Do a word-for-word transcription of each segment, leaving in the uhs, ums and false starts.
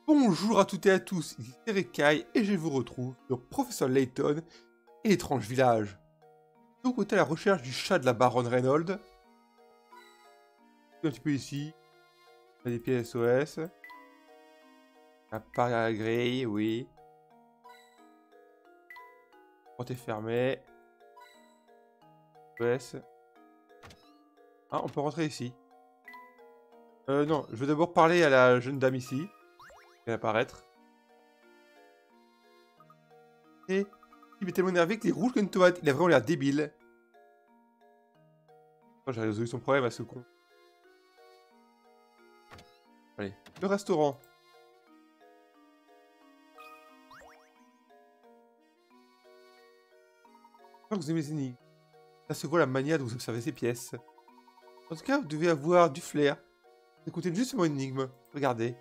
Bonjour à toutes et à tous, ici Terekai et je vous retrouve sur Professeur Layton et l'étrange village. Donc on est à la recherche du chat de la baronne Reynolds. Un petit peu ici. On a des pièces S O S. Un parc à la grille, oui. Porte est fermée. S O S. Ah, on peut rentrer ici. Euh, non, je vais d'abord parler à la jeune dame ici. Qui va apparaître. Et il est tellement énervé qu'il est rouge comme une tomate. Il a vraiment l'air débile. Oh, j'ai résolu son problème à ce con. Allez, le restaurant. Quand vous aimez les énigmes, ça se voit la manière dont vous observez ces pièces. En tout cas, vous devez avoir du flair. Écoutez juste mon énigme. Regardez.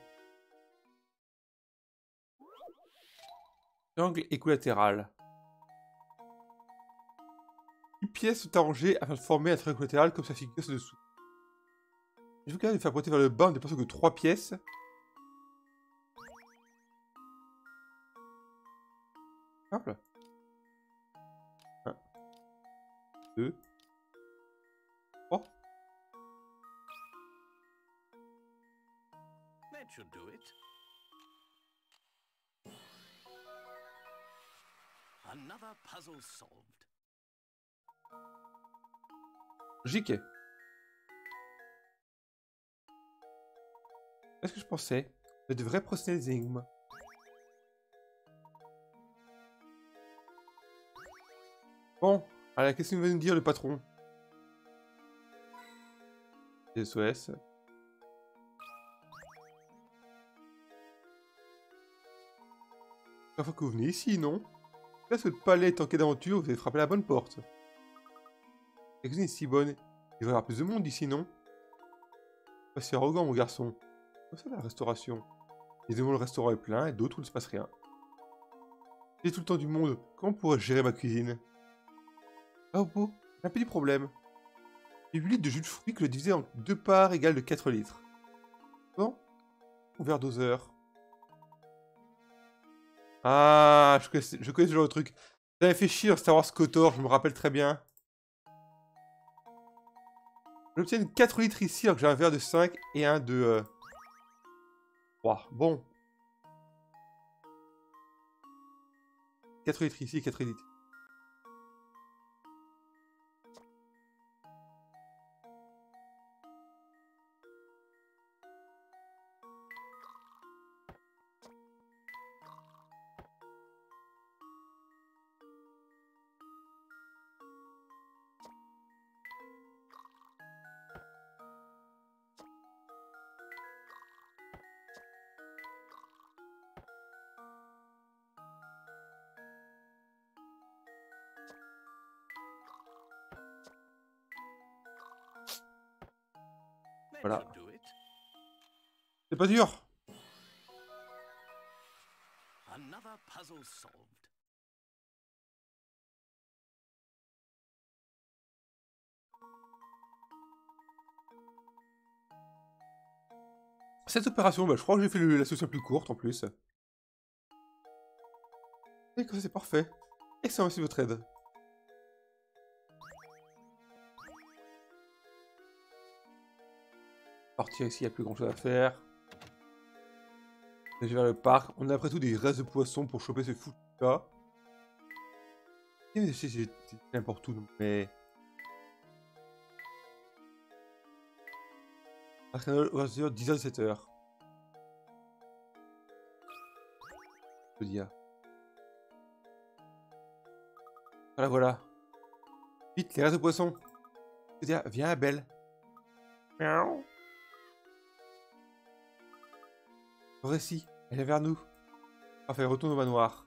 Angle équilatéral. Une pièce sont arrangées afin de former un triangle équilatéral comme sa figure ci-dessous. Je vous capable de faire pointer vers le bas en déplaçant que trois pièces. Simple. un, deux, trois. That should do it. Another puzzle solved. J K. Est-ce que je pensais? Je devrais procéder des énigmes. Bon, allez, qu'est-ce qu'il va nous dire le patron? S O S. La fois que vous venez ici, non? Là, ce palais est en quai d'aventure, vous avez frappé la bonne porte. La cuisine est si bonne. Il va y avoir plus de monde ici, non? Pas si arrogant, mon garçon. Comme ça, la restauration. Il y a des moments où le restaurant est plein et d'autres où il ne se passe rien. J'ai tout le temps du monde. Comment pourrais-je gérer ma cuisine? Ah, oh, j'ai un petit problème. J'ai huit litres de jus de fruits que je divisais en deux parts égales de quatre litres. Bon, ouvert doseur. Ah, je connais, je connais ce genre de truc. Ça m'avait fait chier dans Star Wars KOTOR, je me rappelle très bien. J'obtiens quatre litres ici alors que j'ai un verre de cinq et un de... Euh... trois. Bon. quatre litres ici, quatre litres. Voilà. C'est pas dur. Another puzzle solved. Cette opération, bah, je crois que j'ai fait le, la solution la plus courte en plus. Et que c'est parfait. Excellent, merci de votre aide. Partir ici, il n'y a plus grand chose à faire. Je vais vers le parc. On a après tout des restes de poissons pour choper ce foutu là. C'est n'importe où, mais... dix heures, dix-sept heures. Je veux dire. Voilà, voilà. Vite, les restes de poissons. Je veux dire, viens, Abel. Miaou. Le récit, elle vient vers nous. Parfait, retourne au manoir.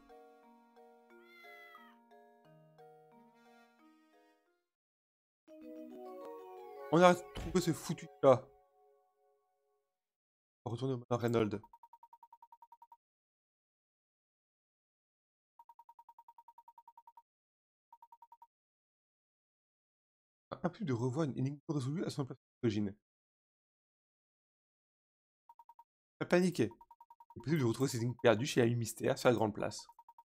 On a trouvé ce foutu là. On va retourner au manoir Reynolds. Impossible de revoir une énigme résolue à son place d'origine. Pas paniquer. C'est possible de retrouver ces énigmes perdues chez l'ami mystère sur la grande place.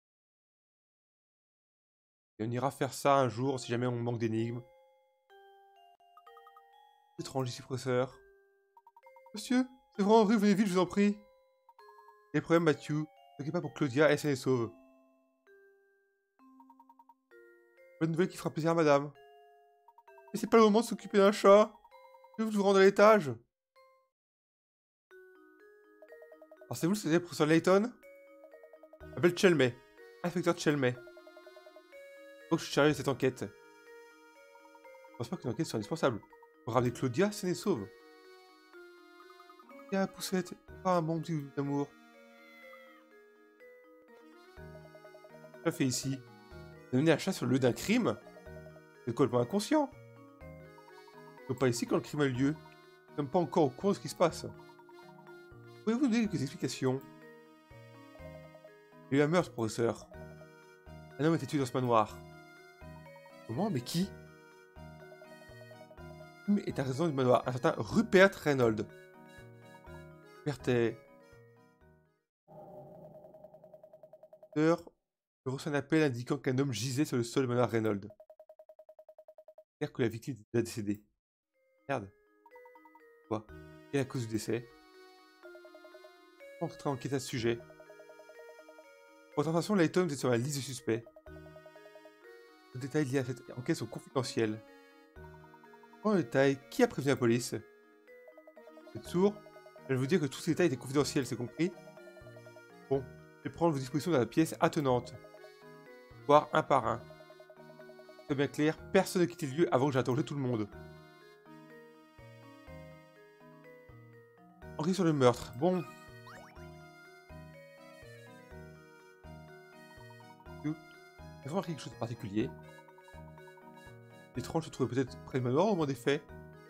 Et on ira faire ça un jour si jamais on manque d'énigmes. C'est étrange ici, professeur. Monsieur, c'est vraiment vrai, venez vite, je vous en prie. Les problèmes, Matthew. Ne t'inquiète pas pour Claudia, elle s'en est sauve. Bonne nouvelle qui fera plaisir à madame. Mais c'est pas le moment de s'occuper d'un chat. Je vais vous rendre à l'étage. Alors c'est vous, c'était le professeur Layton? Appelle Chelmey. Inspecteur Chelmey. Faut que je suis chargé de cette enquête. Je pense pas qu'une enquête soit indispensable. Pour ramener Claudia, saine et sauve. Tiens, poussette, pas un bon petit goût d'amour. Qu'est-ce que fait ici? Mener un chat sur le lieu d'un crime? C'est complètement inconscient. Nous sommes pas ici quand le crime a eu lieu. Nous ne sommes pas encore au courant de ce qui se passe. Pouvez-vous nous donner quelques explications? Il y a eu un meurtre, professeur. Un homme a été tué dans ce manoir. Comment? Mais qui? L'homme est un résident du manoir, un certain Rupert Reynolds. Rupert est... Je reçois un appel indiquant qu'un homme gisait sur le sol du manoir Reynolds. C'est-à-dire que la victime est déjà décédée. Merde. Quoi? Quelle est la cause du décès? On est en train d'enquêter à ce sujet. Pour information, Layton est sur la liste de suspects. Les détails liés à cette enquête sont confidentiels. Pour le détail, qui a prévenu la police? Vous êtes sourd? Je vais vous dire que tous ces détails étaient confidentiels, c'est compris? Bon, je vais prendre vos dispositions dans la pièce attenante. Voir un par un. C'est bien clair, personne ne quitte le lieu avant que j'ai interrogé tout le monde. Enquête sur le meurtre. Bon. Il faut voir quelque chose de particulier. L'étrange se trouvait peut-être près du manoir au moment des faits.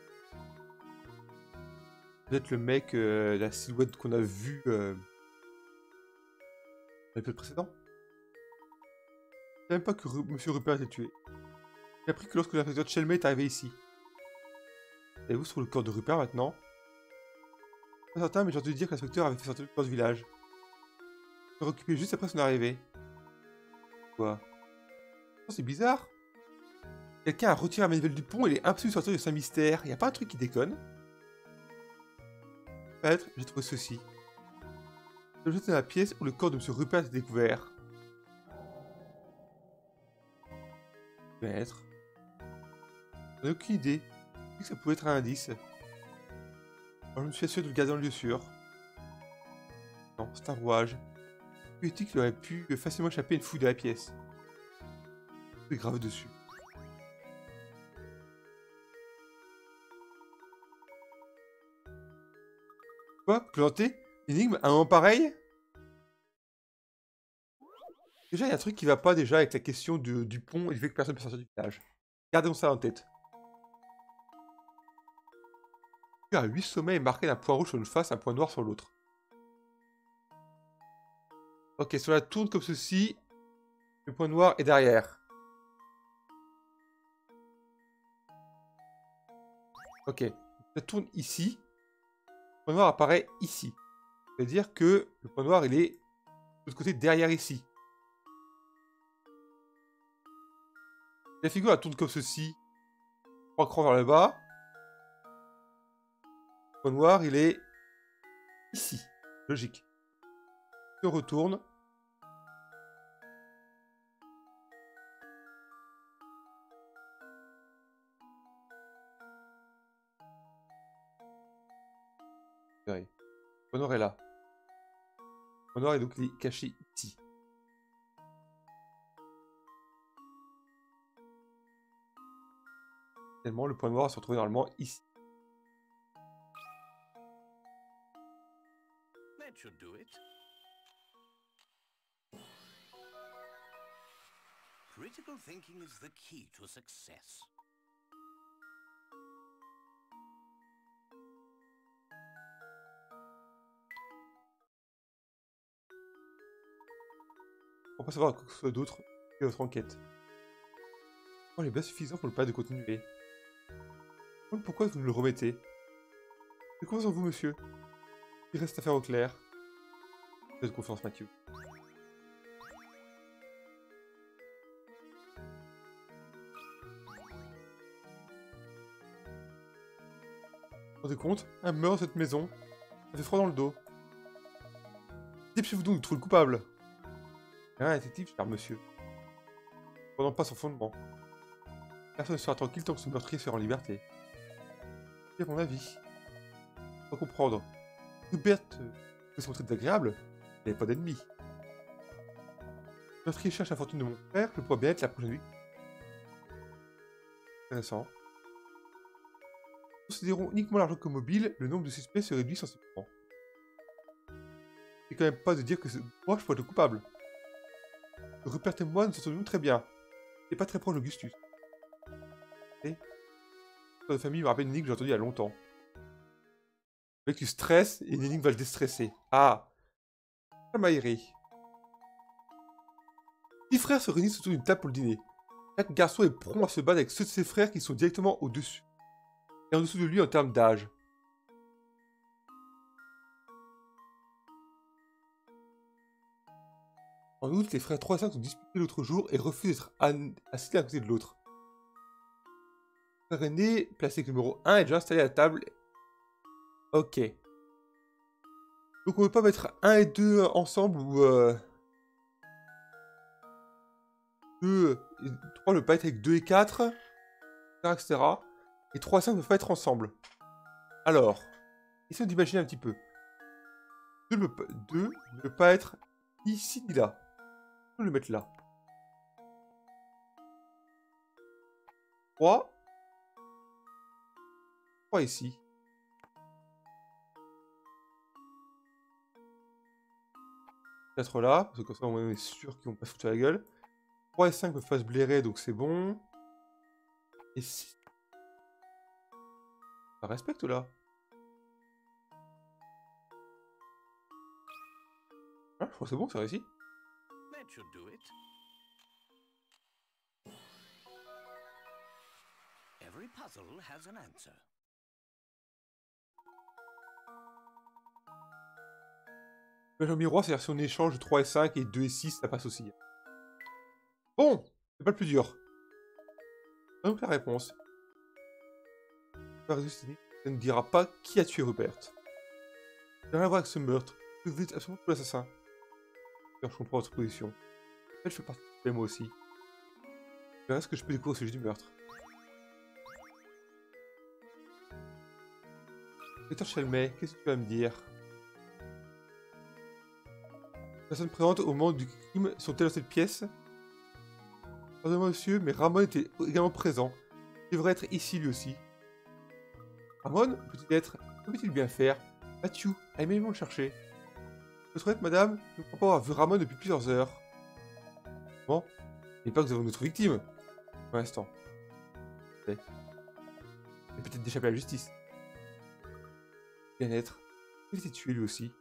Peut-être le mec, euh, la silhouette qu'on a vue euh, dans l'épisode précédent. Je ne savais même pas que Ru Monsieur Rupert était tué. J'ai appris que lorsque l'inspecteur Chelmey est arrivé ici. Savez-vous sur le corps de Rupert maintenant? Pas certain, mais j'ai entendu dire que l'inspecteur avait fait sortir le corps du village. Il s'est occupé juste après son arrivée. Quoi? Oh, c'est bizarre. Quelqu'un a retiré la manivelle du pont et il est impossible de sortir de ce mystère. Y a pas un truc qui déconne? Peut-être, j'ai trouvé ceci. Je le jette dans la pièce où le corps de Monsieur Rupert est découvert. Peut-être. J'en ai aucune idée. Je dis que ça pouvait être un indice. Alors je me suis assuré de le garder en lieu sûr. Non, c'est un rouage. Il dit qu'il aurait pu facilement échapper à une fouille de la pièce. C'est gravé dessus. Quoi? Planter? Énigme à un moment pareil? Déjà, il y a un truc qui va pas déjà avec la question de, du pont et du fait que personne ne peut sortir du village. Gardons ça en tête. Il y a huit sommets marqués d'un point rouge sur une face, un point noir sur l'autre. Ok, cela tourne comme ceci. Le point noir est derrière. Ok, ça tourne ici. Le point noir apparaît ici. C'est-à-dire que le point noir, il est de l'autre côté derrière ici. La figure, elle tourne comme ceci. Trois crans vers le bas. Le point noir, il est ici. Logique. Je retourne. Le point noir est là. Le point noir est donc caché ici. Tellement le point noir se retrouve normalement ici. That should do it. Critical thinking is the key to success. On peut savoir quoi que ce soit d'autre que votre enquête. Oh, il est bien suffisant pour le pas de continuer. Pourquoi vous nous le remettez? J'ai confiance en vous, monsieur. Il reste à faire au clair. Fais de confiance, Mathieu. Vous vous rendez compte? Un meurtre dans cette maison. Ça fait froid dans le dos. Dépêchez-vous donc de trouver le coupable. Un détective, cher monsieur. Pendant pas son fondement. Personne ne sera tranquille tant que ce meurtrier sera en liberté. C'est mon avis. Faut comprendre. Hubert peut se montrer désagréable. Il n'avait pas d'ennemis. Le meurtrier cherche la fortune de mon frère, je pourrais bien être la prochaine victime. Intéressant. Considérons uniquement l'argent comme mobile, le nombre de suspects se réduit sensiblement. C'est quand même pas de dire que moi je pourrais être le coupable. Rupert et moi nous entendons très bien. Il n'est pas très proche d'Augustus. Et de famille me rappelle une énigme que j'ai entendue il y a longtemps. Le mec tu stresses et une énigme va le déstresser. Ah, ça m'a aéré. Six frères se réunissent autour d'une table pour le dîner. Chaque garçon est prompt à se battre avec ceux de ses frères qui sont directement au-dessus. Et en dessous de lui en termes d'âge. En outre, les frères trois et cinq sont disputés l'autre jour et refusent d'être assis à côté de l'autre. Le frère aîné, placé avec le numéro un, est déjà installé à la table. Ok. Donc on ne peut pas mettre un et deux ensemble ou... Euh... deux et trois ne peuvent pas être avec deux et quatre, et cetera, et cetera. Et trois et cinq ne peuvent pas être ensemble. Alors, essayons d'imaginer un petit peu. deux ne peut, deux ne peut pas être ni ici ni là. On va le mettre là. trois. trois ici. quatre là, parce que comme ça on est sûr qu'ils vont pas se foutre la gueule. trois et cinq peuvent pas se blairer, donc c'est bon. Et six. Ça respecte là. Ah, je crois que c'est bon, c'est réussi. That should do it. Every puzzle has an answer. Le miroir, c'est-à-dire si on échange trois et cinq et deux et six, ça passe aussi. Bon, c'est pas le plus dur. Donc la réponse. Ça ne dira pas qui a tué Rupert. Ça n'a rien à voir avec ce meurtre. Vous êtes absolument tout l'assassin. Je comprends votre position. En fait, je fais partie de moi aussi. Je verrai ce que je peux découvrir au sujet du meurtre. Docteur Chalmet, qu'est-ce que tu vas me dire? Les personnes présentes au moment du crime sont-elles dans cette pièce? Pardonnez-moi, monsieur, mais Ramon était également présent. Il devrait être ici, lui aussi. Ramon, peut-il être? Que peut-il bien faire? Mathieu, aimez-moi le chercher. Votre honnête, madame, je ne crois pas avoir vu Ramon depuis plusieurs heures. Bon, il n'est pas que nous avons notre victime. Pour l'instant. Et peut-être d'échapper à la justice. Bien-être. Il était tué lui aussi.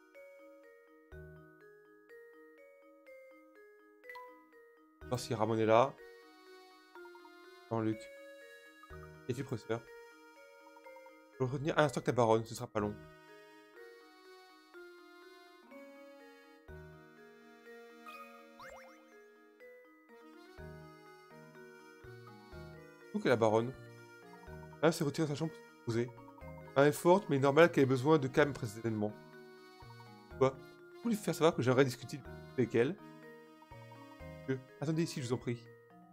voir si Ramon est là. Non, Luc. Et tu, professeur? Je vais retenir un instant que la baronne, ce sera pas long. Où est la baronne? Elle s'est retirée dans sa chambre pour se poser. Elle est forte, mais normal qu'elle ait besoin de calme précédemment. Quoi? Vous lui faire savoir que j'aimerais discuter avec elle? Que... Attendez ici, je vous en prie.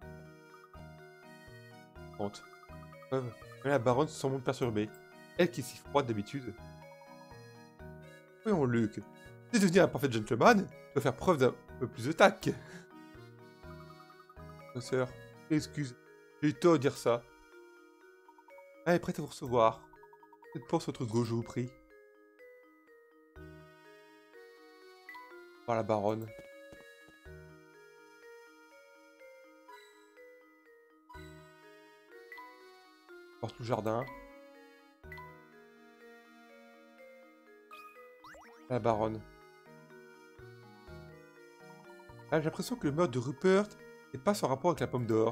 Honte. Preuve. La baronne se semble perturbée. Elle qui est si froide d'habitude. Voyons, Luc. Si devenir un parfait gentleman, tu dois faire preuve d'un peu plus de tact. Professeur, excuse. J'ai eu tort de dire ça. Elle est prête à vous recevoir. Faites pour sur votre gauche, je vous prie. Voir la baronne. Porte le jardin. La baronne. Ah, j'ai l'impression que le meurtre de Rupert n'est pas sans rapport avec la pomme d'or.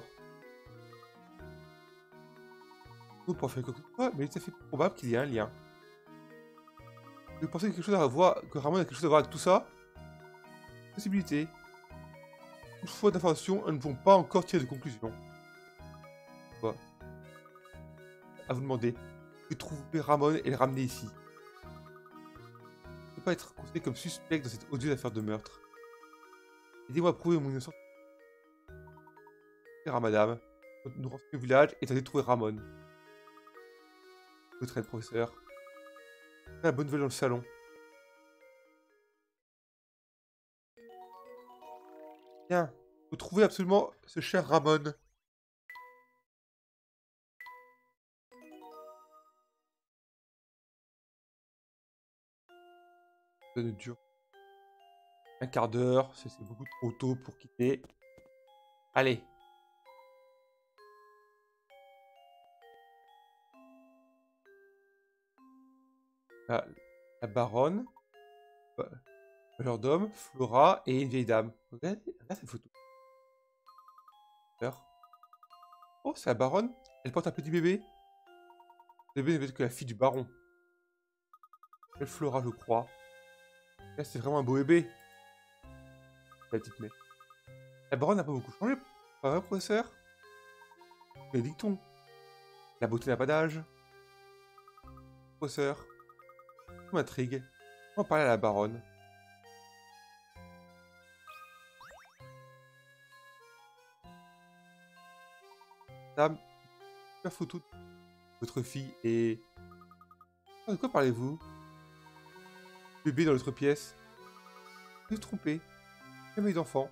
Nous pour faire quoi que ce soit, mais il est tout à fait probable qu'il y ait un lien. Vous pensez que quelque chose à voir, que Ramon a quelque chose à voir avec tout ça? possibilités. Une fois d'informations, nous ne pouvons pas encore tirer de conclusion. Quoi? À vous demander. Vous pouvez trouver Ramon et le ramener ici. Il ne peut pas être considéré comme suspect dans cette odieuse affaire de meurtre. Aidez-moi à prouver mon innocence. Madame, nous rentrons au village et tentez de trouver Ramon. Votre aide, professeur. La bonne nouvelle dans le salon. Bien, vous trouvez absolument ce cher Ramon. Ça ne dure un quart d'heure, c'est beaucoup trop tôt pour quitter. Allez. La, la baronne, le majordome, Flora et une vieille dame. Regardez, regarde cette photo. Oh, c'est la baronne. Elle porte un petit bébé. Le bébé n'est que la fille du baron. Elle Flora, je crois. Là, c'est vraiment un beau bébé. La petite mère. La baronne n'a pas beaucoup changé, pas vrai, professeur? Mais dicton. La beauté n'a pas d'âge. Professeur. Ça m'intrigue. On va parler à la baronne. Madame, la photo de votre fille et... Oh, de quoi parlez-vous? Bébé dans l'autre pièce. Vous vous trompez. Jamais eu d'enfant.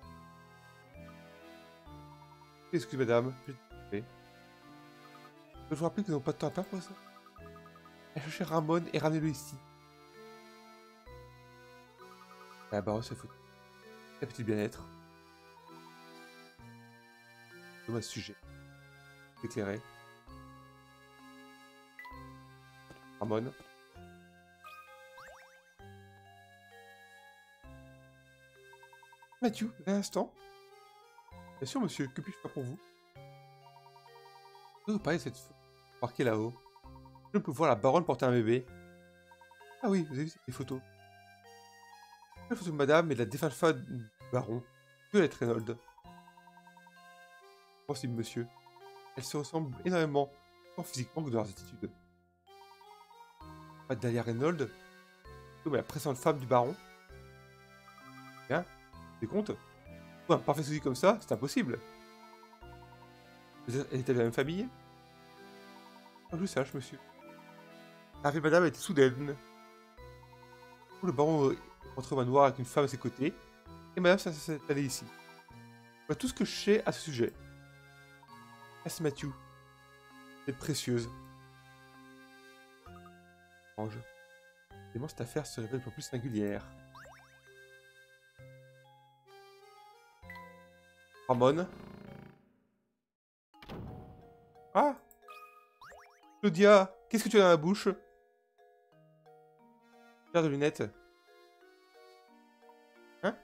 Excusez madame, je vais trompé. Je vous rappelle que nous n'avons pas de temps à perdre pour ça. Elle cherchait Ramon et ramenez-le ici. La baronne se fout. La petite bien-être. Comme un sujet. Éclairé. Ramon. Mathieu, un instant. Bien sûr, monsieur, que puis-je faire pour vous? Je vous parler de cette photo marquée là-haut. Je peux voir la baronne porter un bébé. Ah oui, vous avez vu ces photos. La photo de madame et de la défunte femme du baron. Violette Reynolds. Possible, monsieur. Elles se ressemblent énormément, tant physiquement que dans leurs attitudes. Pas Dahlia Reynolds, comme la précédente femme du baron. Bien, vous vous rendez compte? Un parfait souci comme ça, c'est impossible. Elle était de la même famille? Ah, je sache, monsieur. L'arrivée de madame était soudaine. Le baron rentre au manoir avec une femme à ses côtés, et madame s'est allée ici. Voilà tout ce que je sais à ce sujet. Merci Mathieu. Vous êtes précieuse. Ange. Évidemment, cette affaire se révèle un peu plus singulière. Ramon. Ah! Claudia, qu'est-ce que tu as dans la bouche? Paire de lunettes. Hein?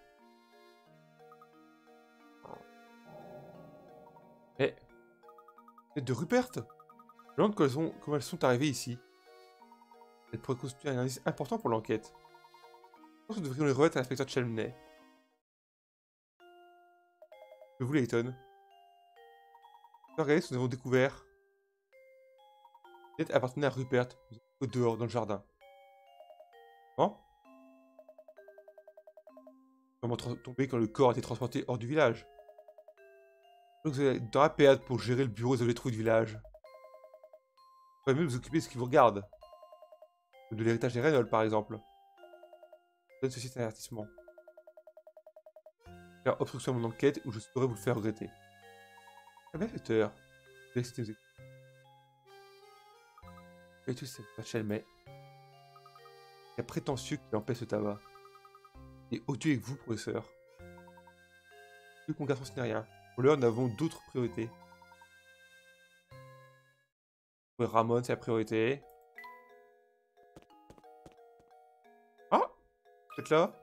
Eh. Lunettes de Rupert? Je me demande comment elles sont, comment elles sont arrivées ici. Elles pourraient constituer un indice important pour l'enquête. Je pense que nous devrions les remettre à l'inspecteur Chalmney. Je vous Layton. Regardez ce que nous avons découvert. Lunettes appartenaient à Rupert, au dehors, dans le jardin. Bon. Comment tomber quand le corps a été transporté hors du village? Donc vous êtes dans la période pour gérer le bureau des trous du village. Vous pouvez même vous occuper de ce qui vous regarde. De l'héritage des Reynolds, par exemple. Je donne ceci est un avertissement. Faire obstruction à mon enquête ou je saurais vous le faire regretter. Très bien, cette heure. Je vais essayer de vous écouter. Et tout c'est pas Chalmney. Il est prétentieux qu'il empêche ce tabac. Et odieux avec vous, professeur. Plus qu'on garçon, ce n'est rien. Pour l'heure, nous avons d'autres priorités. Ramon, c'est la priorité. Ah! Vous êtes là?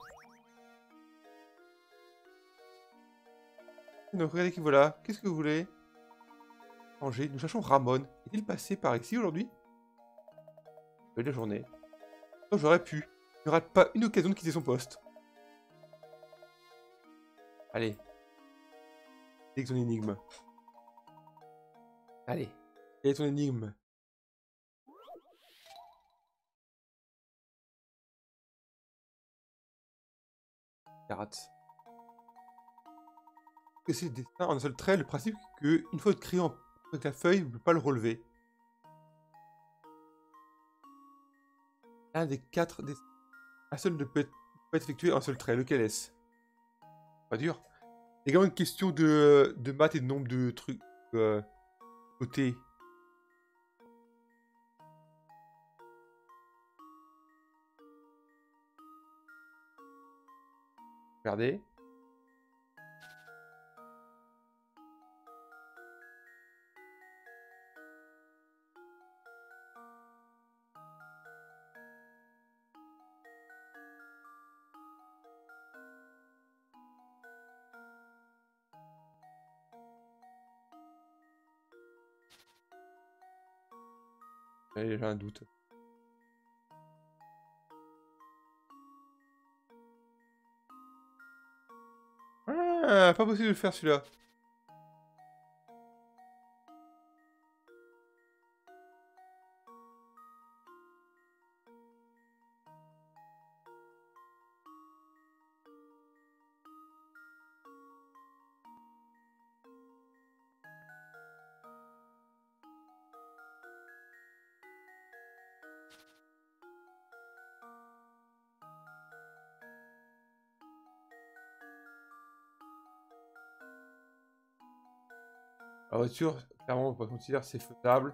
Donc, regardez qui voilà. Qu'est-ce que vous voulez? Angers, nous cherchons Ramon. Est-il passé par ici aujourd'hui? Belle journée. Non, j'aurais pu. Il n'y aura pas une occasion de quitter son poste. Allez. Quelle est ton énigme? Allez. Quelle est ton énigme? Carate. Que c'est dessin en un seul trait, le principe que une fois écrit en... avec la feuille, vous ne pouvez pas le relever. Un des quatre dessins. Un seul ne peut être, peut être effectué en un seul trait. Lequel est-ce? Pas dur. Il y a également une question de, de maths et de nombre de trucs euh, côté. Regardez. J'ai un doute. Ah, pas possible de le faire celui-là. La voiture, clairement, on peut considérer c'est faisable.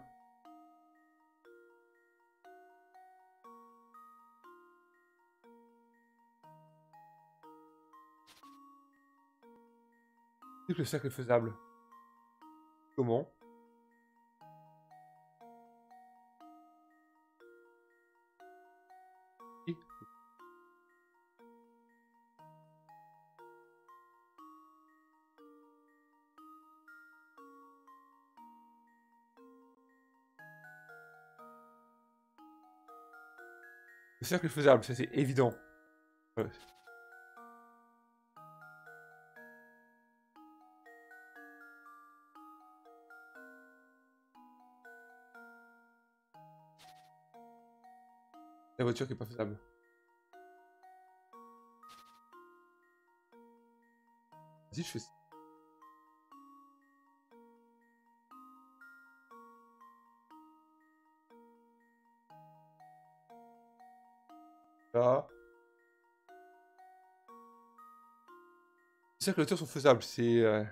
C'est que le cercle est faisable. Comment? Oui. Le cercle est faisable, ça c'est évident. Ouais. La voiture qui est pas faisable. Vas-y, je fais ça. Là. Les cercles de hauteur sont faisables, c'est... Euh...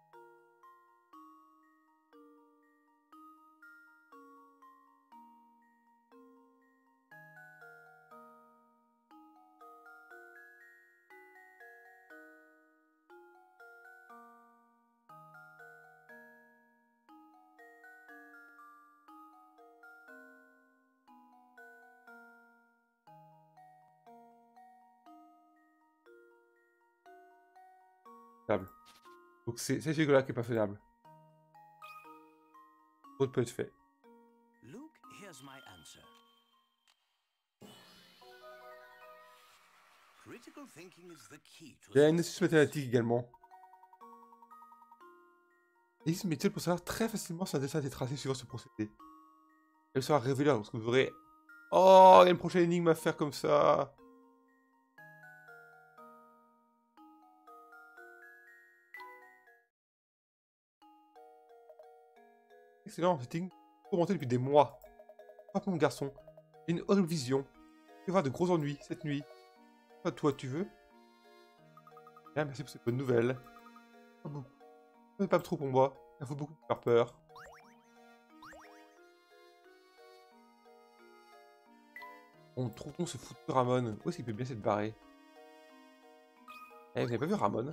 faisable. Donc c'est ce là qui est pas faisable. Autre peut être fait. Luke, here's my answer. Critical thinking is the key to Il y a une astuce mathématique également. Il existe une méthode pour savoir très facilement si un dessin a été tracé suivant ce procédé. Elle sera révélée lorsque vous verrez. Oh, il y a une prochaine énigme à faire comme ça. Excellent, cette énigme tourmentée depuis des mois. Pas mon garçon. J'ai une horrible vision. Je vais avoir de gros ennuis cette nuit. Pas toi, tu veux? Bien, merci pour cette bonne nouvelle. Pas beaucoup. Mais pas trop pour moi. Il faut beaucoup faire peur. On trouve ce foutu Ramon. Où est-ce qu'il peut bien s'être barré? Eh, vous avez pas vu Ramon?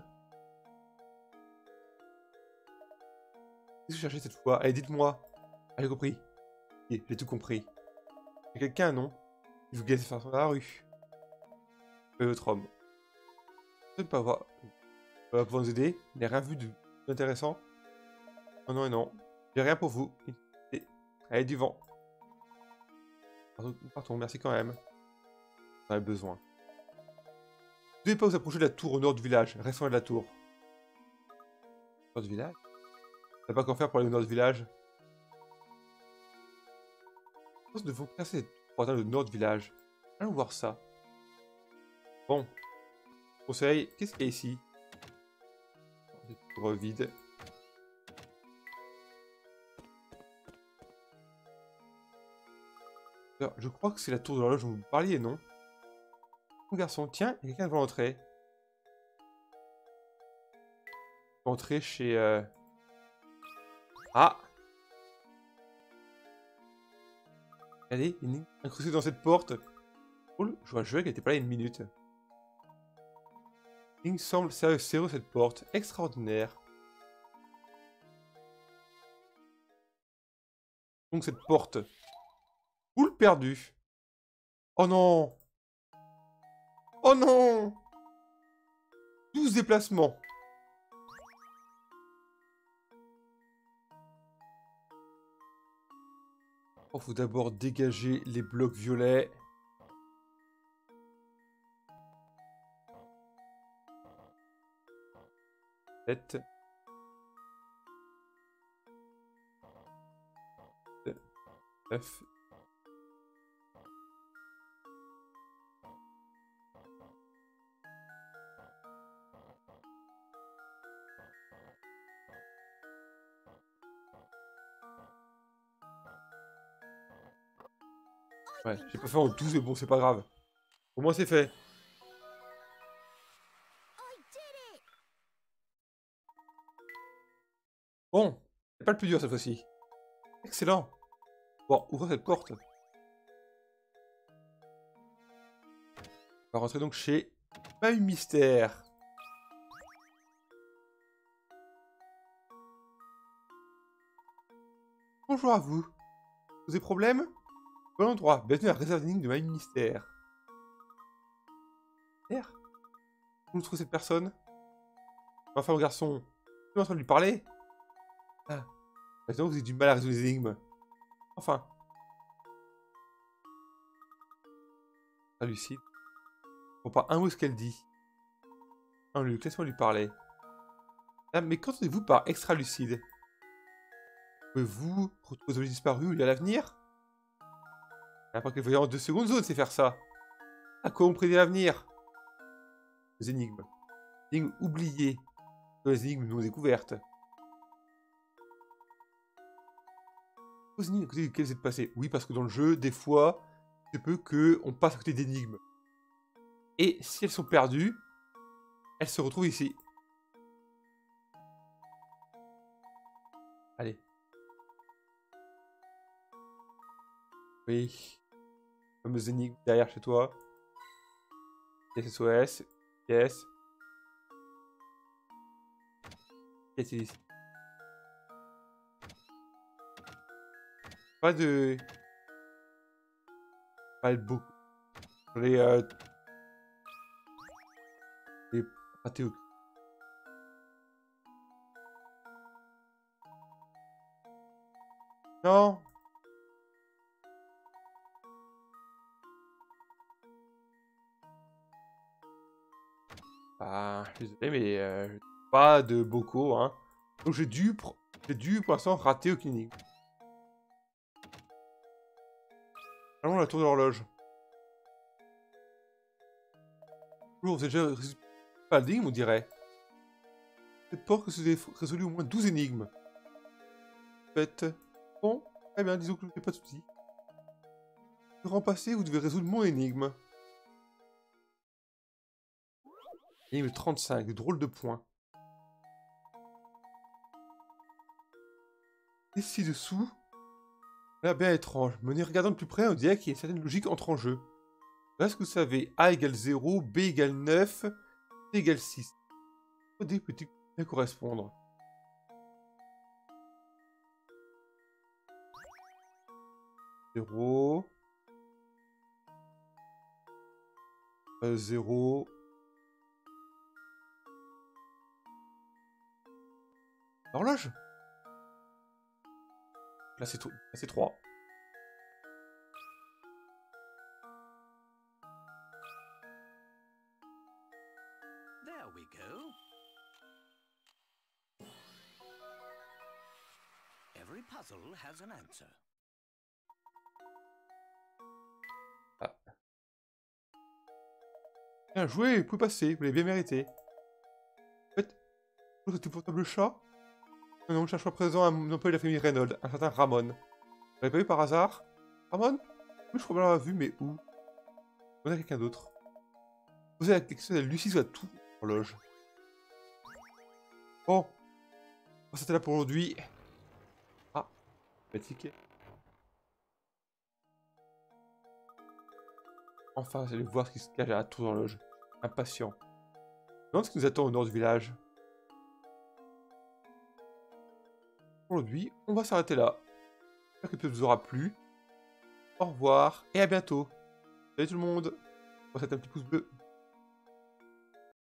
Qu'est-ce que vous cherchez cette fois? Allez, dites-moi. Ah, j'ai compris. Oui, j'ai tout compris. Il y a quelqu'un, non? Il vous gagne faire dans la rue. Euh, votre homme. Je ne pas voir. Euh, pour nous aider. Il n'a rien vu d'intéressant. Non, non et non. J'ai rien pour vous. Allez, du vent. Partons, partons, merci quand même. On a besoin. Vous ne devez pas vous approcher de la tour au nord du village. Restons à la tour. Notre village. On sait pas quoi faire pour aller dans notre village. Je pense que nous devons casser pour atteindre le nord du village. Allons voir ça. Bon. Conseil, qu'est-ce qu'il y a ici? Des tours vides. Alors, je crois que c'est la tour de l'horloge dont vous parliez, non? Mon garçon, tiens, il y a quelqu'un devant l'entrée. Entrer chez... Euh... Ah! Allez, une incrustée dans cette porte. Oh, je vois jouer qu'elle était pas là une minute. Il semble sérieux cette porte. Extraordinaire. Donc cette porte. Boule perdue. Oh non! Oh non! douze déplacements. Il faut d'abord dégager les blocs violets. sept. neuf. Ouais, j'ai pas fait en douze, mais bon, c'est pas grave. Au moins, c'est fait. Bon, c'est pas le plus dur cette fois-ci. Excellent. Bon, ouvrons cette porte. On va rentrer donc chez Mahut Mystère. Bonjour à vous. Vous avez problème? Bon endroit. Bienvenue à la réserve d'énigmes de Mahut Mystère. Mystère? Où trouvez cette personne? Enfin, mon garçon, tu es en train de lui parler? Ah, maintenant vous avez du mal à résoudre les énigmes. Enfin. Ah, Lucide. Je comprends pas un mot ce qu'elle dit. Ah, Luc, laisse-moi lui parler. Ah, mais qu'entendez-vous par extra lucide? Pouvez-vous retrouver vos objets disparus ou il y a l'avenir? Après qu'elle voyait en deux secondes zone, c'est faire ça. À quoi on prédit l'avenir? Les énigmes. Les énigmes oubliées. Les énigmes non découvertes. Aux énigmes à côté desquelles vous êtes passé. Oui, parce que dans le jeu, des fois, c'est peu qu'on passe à côté d'énigmes. Et si elles sont perdues, elles se retrouvent ici. Allez. Oui. Fameuse énigme derrière chez toi. Pièce S O S. Pièce. Pièce ici. Pas de... Pas de beaucoup. Les... Euh... Les ratés au... Non. Ah, je suis désolé, mais euh, pas de bocaux, hein. Donc j'ai dû, j'ai dû pour l'instant rater aucune énigme. Allons à la tour de l'horloge. Toujours, vous avez déjà résolu pas d'énigme, on dirait. Cette porte que vous avez résolu au moins douze énigmes. Faites. Bon, eh bien, disons que je n'ai pas de soucis. Durant passé, vous devez résoudre mon énigme. Énigme trente-cinq, drôle de point. Et ci-dessous, là, bien étrange. Mais en y regardant de plus près, on dirait qu'il y a une certaine logique entre en jeu. Est-ce que vous savez A égale zéro, B égale neuf, C égale six? Des petits bien correspondre. zéro. Euh, zéro. L'horloge? Là, c'est tout. Là, c'est trois. There we go. Every puzzle has an answer. Ah. Bien joué, vous pouvez passer, vous l'avez bien mérité. En fait, c'était portable chat. Non, on cherche à présent un employé de la famille Reynolds, un certain Ramon. Vous l'avez pas vu par hasard? Ramon? Oui, je crois pas l'avoir vu, mais où? On a quelqu'un d'autre. Posez la question à Lucie sur la tour horloge. Bon. C'était là pour aujourd'hui. Ah, le ticket. Enfin, vous allez voir ce qui se cache à la tour d'horloge. Impatient. Je me demande ce qui nous attend au nord du village. Aujourd'hui, on va s'arrêter là. J'espère que l'épisode vous aura plu. Au revoir et à bientôt. Salut tout le monde. On va mettre un petit pouce bleu.